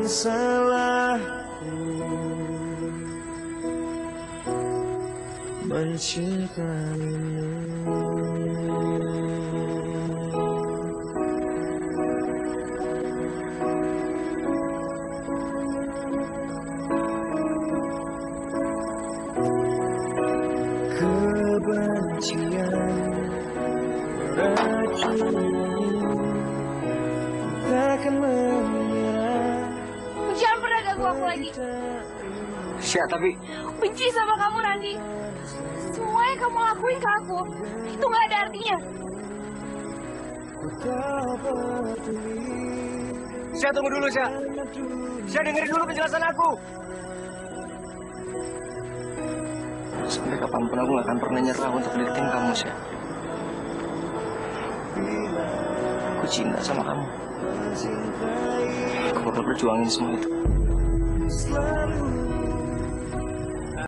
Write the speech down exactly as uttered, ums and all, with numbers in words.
bukan salahku mencintaimu. Kebencian meracuni, takkan menyerah. Jangan pernah ganggu aku lagi. Sya, tapi Aku benci sama kamu, Randi. Semua yang kamu lakuin ke aku itu nggak ada artinya. Sya, tunggu dulu, Sya. Sya, dengerin dulu penjelasan aku. Sampai kapanpun aku gak akan pernah nyerah untuk deketin kamu, Sya. Aku cinta sama kamu. Aku bakal perjuangin semua itu. Selalu